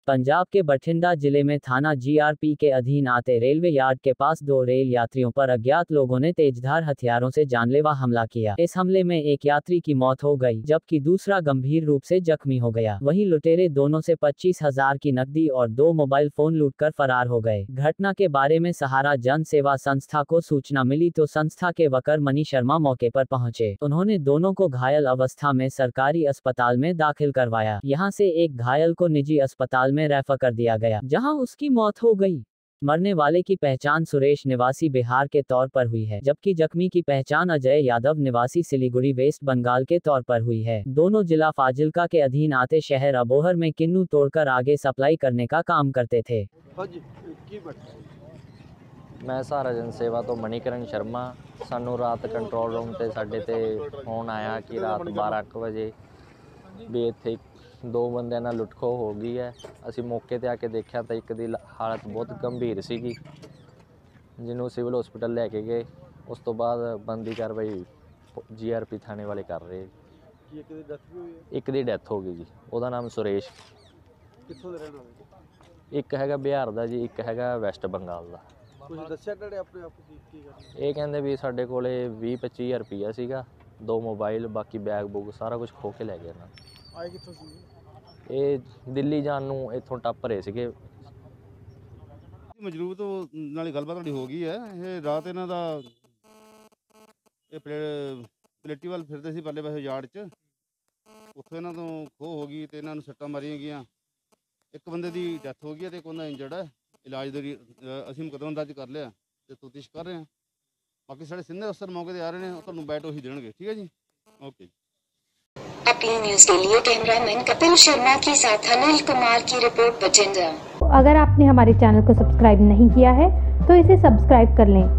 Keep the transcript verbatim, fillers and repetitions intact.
पंजाब के बठिंडा जिले में थाना जीआरपी के अधीन आते रेलवे यार्ड के पास दो रेल यात्रियों पर अज्ञात लोगों ने तेजधार हथियारों से जानलेवा हमला किया। इस हमले में एक यात्री की मौत हो गई जबकि दूसरा गंभीर रूप से जख्मी हो गया। वहीं लुटेरे दोनों से पच्चीस हजार की नकदी और दो मोबाइल फोन लूटकर फरार हो गए। घटना के बारे में सहारा जन सेवा संस्था को सूचना मिली तो संस्था के वर्कर मनी शर्मा मौके पर पहुंचे। उन्होंने दोनों को घायल अवस्था में सरकारी अस्पताल में दाखिल करवाया। यहां से एक घायल को निजी अस्पताल में रेफर कर दिया गया जहां उसकी मौत हो गई। मरने वाले की पहचान सुरेश निवासी बिहार के तौर पर हुई है जबकि जख्मी की पहचान अजय यादव निवासी सिलीगुड़ी वेस्ट बंगाल के तौर पर हुई है। दोनों जिला फाजिल्का के अधीन आते शहर अबोहर में किन्नू तोड़कर आगे सप्लाई करने का काम करते थे। मैं सहारा जन सेवा तो मणिकरण शर्मा। सानू रात कंट्रोल रूम ते साडे ते फोन आया कि रात बारह एक बजे भी इत्थे दो बंदियां नाल लुटखो हो गई है। असीं मौके ते आके देखा तो एक दी हालत बहुत गंभीर सीगी जिन्हों सिविल हॉस्पिटल लैके गए। उस तो बाद बनदी कार्रवाई जी आर पी थाने वाले कर रहे। एक दी डैथ हो गई जी, ਉਹਦਾ नाम सुरेश। एक हैगा बिहार दा जी, एक हैगा वैस्ट बंगाल दा। ਇਹ ਕਹਿੰਦੇ ਵੀ ਸਾਡੇ ਕੋਲੇ ਵੀਹ ਪੱਚੀ ਹਜ਼ਾਰ ਰੁਪਈਆ ਸੀਗਾ, ਦੋ ਮੋਬਾਈਲ, ਬਾਕੀ ਬੈਗ ਬੁੱਕ ਸਾਰਾ ਕੁਝ ਖੋ ਕੇ ਲੈ ਗਏ ਨਾ। ਆਏ ਕਿੱਥੋਂ ਸੀ ਇਹ? ਦਿੱਲੀ ਜਾਣ ਨੂੰ ਇੱਥੋਂ ਟੱਪ ਰਹੇ ਸੀਗੇ। ਮਜਰੂਬ ਤੋਂ ਨਾਲੇ ਗੱਲਬਾਤ ਤੁਹਾਡੀ ਹੋ ਗਈ ਹੈ। ਇਹ ਰਾਤ ਇਹਨਾਂ ਦਾ ਇਹ ਪਲੇਟੀ ਵੱਲ ਫਿਰਦੇ ਸੀ ਪਰਲੇ ਪਾਸੇ ਯਾਰਡ 'ਚ, ਉੱਥੇ ਇਹਨਾਂ ਤੋਂ ਖੋਹ ਹੋ ਗਈ ਤੇ ਇਹਨਾਂ ਨੂੰ ਸੱਟਾਂ ਮਾਰੀਆਂ ਗਈਆਂ। ਇੱਕ ਬੰਦੇ ਦੀ ਡੈਥ ਹੋ ਗਈ ਹੈ ਤੇ ਇੱਕ ਬੰਦਾ ਇੰਜਰਡ ਹੈ। इलाज दे ਅਸੀਂ ਮੁਕੱਦਮਾ ਦਰਜ ਕਰ ਲਿਆ ਤੇ ਤਫਤੀਸ਼ ਕਰ ਰਹੇ ਹਾਂ। ਬਾਕੀ ਸਾਡੇ ਸੀਨੀਅਰ ਅਫਸਰ ਮੌਕੇ ਤੇ ਆ ਰਹੇ ਨੇ, ਤੁਹਾਨੂੰ ਬੈਟ ਉਹੀ ਦੇਣਗੇ। ठीक है जी, ओके। अपनी न्यूज़ के लिए कैमरामैन कपिल शर्मा के साथ अनिल कुमार की रिपोर्ट बठिंडा। अगर आपने हमारे चैनल को सब्सक्राइब नहीं किया है तो इसे सब्सक्राइब कर लें